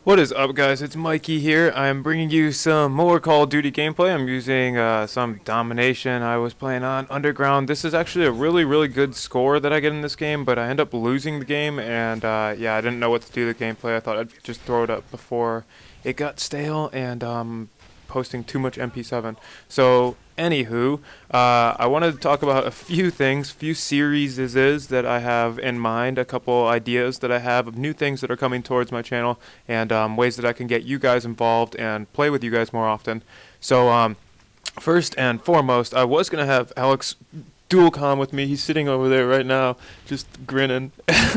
What is up, guys? It's Mikey here. I'm bringing you some more Call of Duty gameplay. I'm using some Domination I was playing on Underground. This is actually a really good score that I get in this game, but I end up losing the game, and yeah, I didn't know what to do with the gameplay. I thought I'd just throw it up before it got stale, and posting too much MP7. So, anywho, I wanted to talk about a few things, few series that I have in mind, a couple ideas that I have of new things that are coming towards my channel, and ways that I can get you guys involved and play with you guys more often. So, first and foremost, I was going to have Alex dual com with me. He's sitting over there right now, just grinning.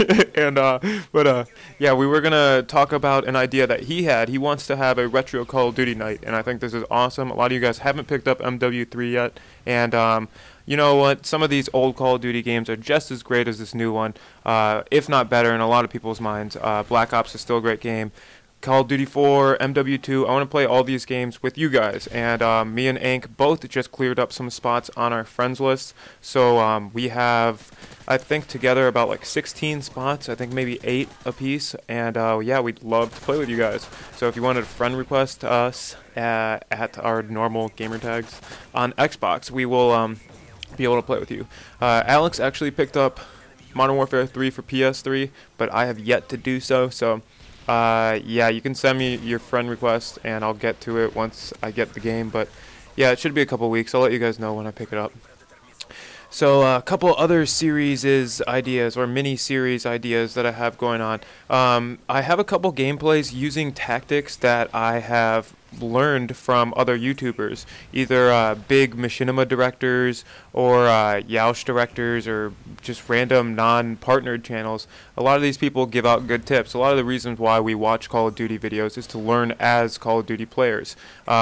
Yeah, we were gonna talk about an idea that he had. He wants to have a retro Call of Duty night, and I think this is awesome. A lot of you guys haven't picked up MW3 yet, and you know what? Some of these old Call of Duty games are just as great as this new one, if not better in a lot of people's minds. Black Ops is still a great game. Call of Duty 4, MW2, I want to play all these games with you guys, and me and Ank both just cleared up some spots on our friends list, so we have, I think, together about like 16 spots, I think maybe 8 apiece, and yeah, we'd love to play with you guys. So if you wanted to friend request us at our normal gamer tags on Xbox, we will be able to play with you. Alex actually picked up Modern Warfare 3 for PS3, but I have yet to do so, so yeah, you can send me your friend request and I'll get to it once I get the game, but yeah, it should be a couple weeks. I'll let you guys know when I pick it up. So a couple other series ideas or mini series ideas that I have going on. I have a couple gameplays using tactics that I have learned from other YouTubers, either big machinima directors or Yoush directors or just random non-partnered channels. A lot of these people give out good tips. A lot of the reasons why we watch Call of Duty videos is to learn as Call of Duty players.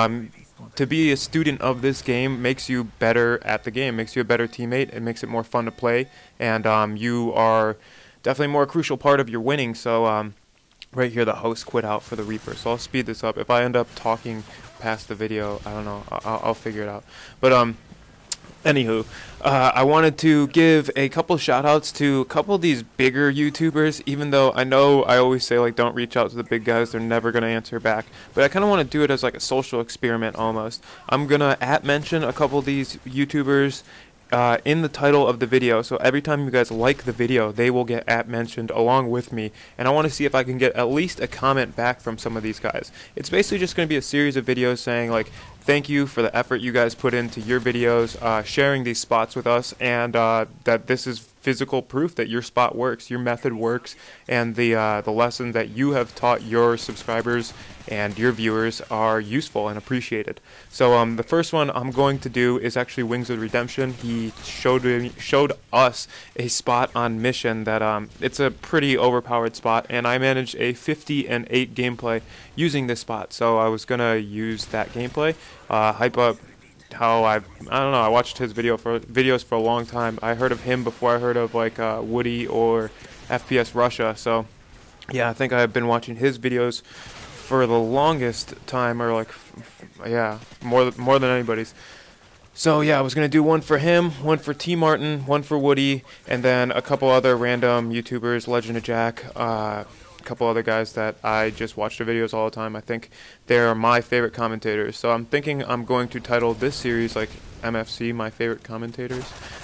To be a student of this game makes you better at the game, makes you a better teammate, it makes it more fun to play, and you are definitely more a crucial part of your winning. So right here the host quit out for the Reaper, so I'll speed this up. If I end up talking past the video, I don't know, I'll figure it out. But anywho, I wanted to give a couple shout-outs to a couple of these bigger YouTubers, even though I know I always say, like, don't reach out to the big guys, they're never going to answer back. But I kind of want to do it as, like, a social experiment almost. I'm going to mention a couple of these YouTubers in the title of the video, so every time you guys like the video, they will get mentioned along with me, and I want to see if I can get at least a comment back from some of these guys. It's basically just going to be a series of videos saying, like, thank you for the effort you guys put into your videos, sharing these spots with us, and that this is physical proof that your spot works, your method works, and the lesson that you have taught your subscribers and your viewers are useful and appreciated. So the first one I'm going to do is actually Wings of Redemption. He showed us a spot on Mission that it's a pretty overpowered spot, and I managed a 50-8 gameplay using this spot. So I was gonna use that gameplay, hype up how I don't know, I watched his videos for a long time. I heard of him before I heard of like Woody or FPS Russia. So yeah, I think I've been watching his videos for the longest time, or like yeah, more than anybody's. So yeah, I was gonna do one for him, one for T Martin, one for Woody, and then a couple other random YouTubers, Legend of Jack, a couple other guys that I just watch their videos all the time. I think they're my favorite commentators. So I'm thinking I'm going to title this series like MFC, my favorite commentators.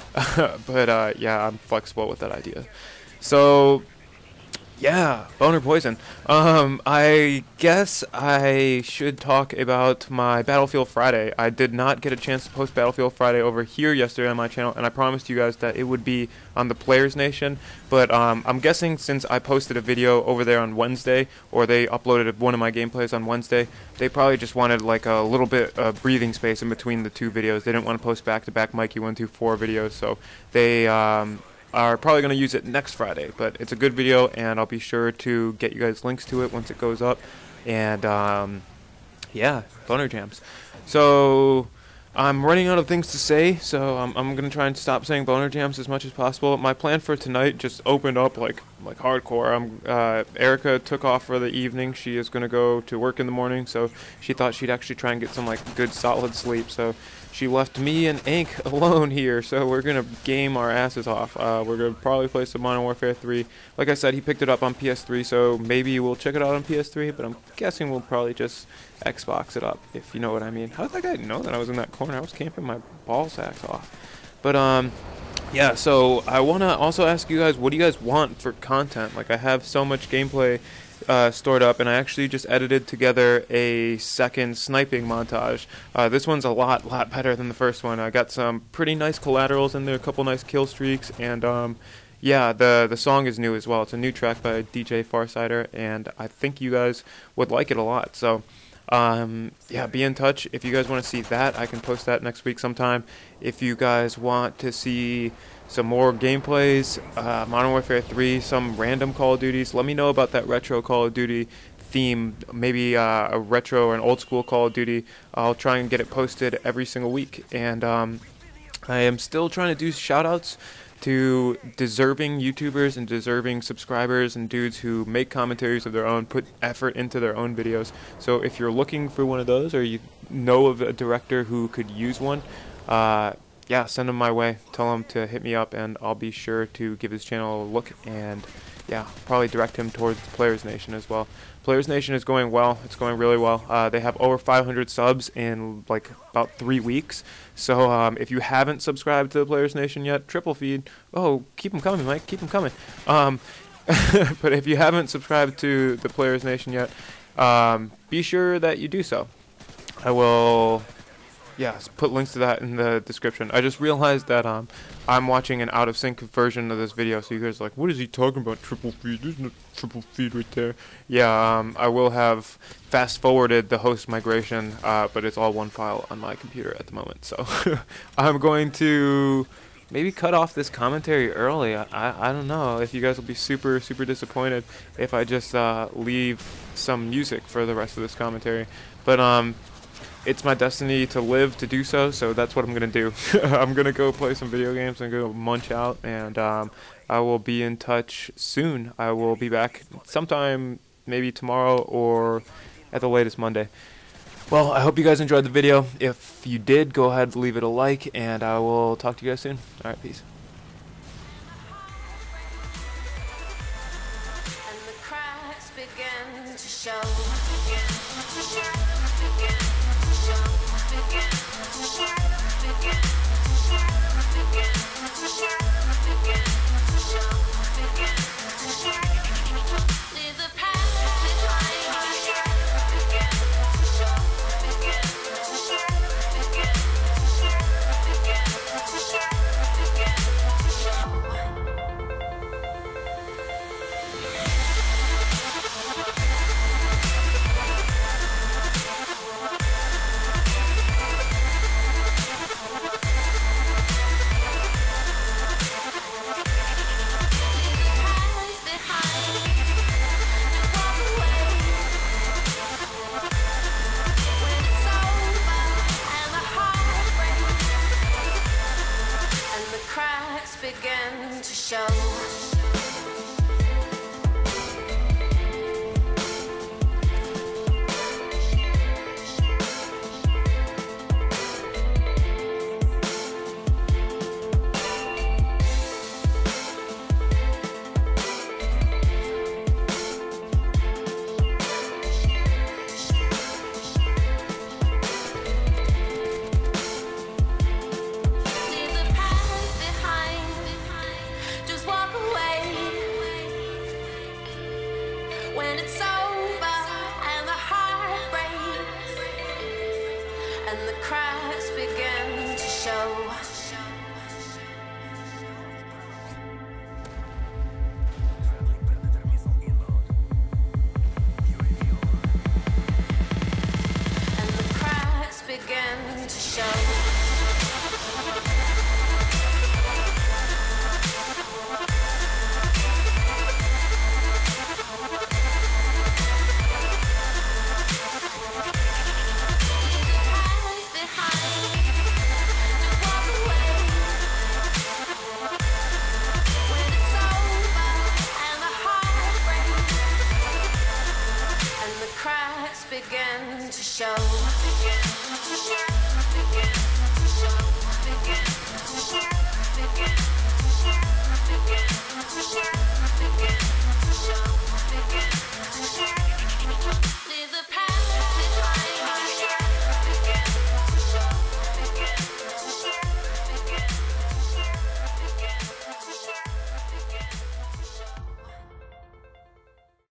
But yeah, I'm flexible with that idea. So yeah, Boner Poison. I guess I should talk about my Battlefield Friday. I did not get a chance to post Battlefield Friday over here yesterday on my channel, and I promised you guys that it would be on the Players Nation. But I'm guessing since I posted a video over there on Wednesday, or they uploaded one of my gameplays on Wednesday, they probably just wanted like a little bit of breathing space in between the two videos. They didn't want to post back-to-back Mikey124 videos, so they are probably going to use it next Friday. But it's a good video, and I'll be sure to get you guys links to it once it goes up. And yeah, Boner Jams. So I'm running out of things to say, so I'm going to try and stop saying Boner Jams as much as possible. My plan for tonight just opened up like hardcore. Erica took off for the evening. She is going to go to work in the morning, so she thought she'd actually try and get some like good solid sleep. So she left me and Ink alone here, so we're gonna game our asses off. We're gonna probably play some Modern Warfare 3. Like I said, he picked it up on PS3, so maybe we'll check it out on PS3, but I'm guessing we'll probably just Xbox it up, if you know what I mean. How did that guy know that I was in that corner? I was camping my ball sacks off. But, yeah, so I want to also ask you guys, what do you guys want for content? Like, I have so much gameplay stored up, and I actually just edited together a second sniping montage. This one's a lot better than the first one. I got some pretty nice collaterals in there, a couple nice kill streaks, and yeah, the song is new as well. It's a new track by DJ Farsighter, and I think you guys would like it a lot. So yeah, be in touch if you guys want to see that. I can post that next week sometime. If you guys want to see some more gameplays, Modern Warfare 3, some random Call of Duties, let me know about that retro Call of Duty theme, maybe a retro or an old school Call of Duty. I'll try and get it posted every single week. And I am still trying to do shout outs to deserving YouTubers and deserving subscribers and dudes who make commentaries of their own, put effort into their own videos. So if you're looking for one of those, or you know of a director who could use one, yeah, send them my way. Tell him to hit me up, and I'll be sure to give his channel a look, and yeah, probably direct him towards Players Nation as well. Players Nation is going well. It's going really well. They have over 500 subs in like about 3 weeks. So if you haven't subscribed to the Players Nation yet, triple feed. Oh, keep them coming, Mike. Keep them coming. But if you haven't subscribed to the Players Nation yet, be sure that you do so. I will, yeah, put links to that in the description. I just realized that I'm watching an out of sync version of this video, so you guys are like, what is he talking about? Triple feed? There's no triple feed right there. Yeah, I will have fast forwarded the host migration, but it's all one file on my computer at the moment. So I'm going to maybe cut off this commentary early. I don't know if you guys will be super disappointed if I just leave some music for the rest of this commentary. But it's my destiny to live to do so, so that's what I'm going to do. I'm going to go play some video games and go munch out, and I will be in touch soon. I will be back sometime, maybe tomorrow or at the latest Monday. Well, I hope you guys enjoyed the video. If you did, go ahead and leave it a like, and I will talk to you guys soon. Alright, peace. And the cracks begin to show. Begin to show. When it's over and the heart breaks and the cracks begin